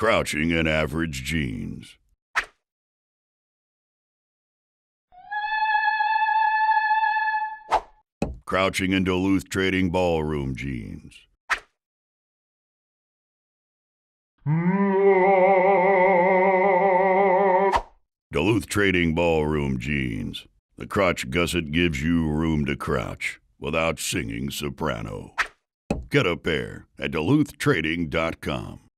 Crouching in average jeans. Crouching in Duluth Trading ballroom jeans. Duluth Trading ballroom jeans. The crotch gusset gives you room to crouch without singing soprano. Get a pair at DuluthTrading.com.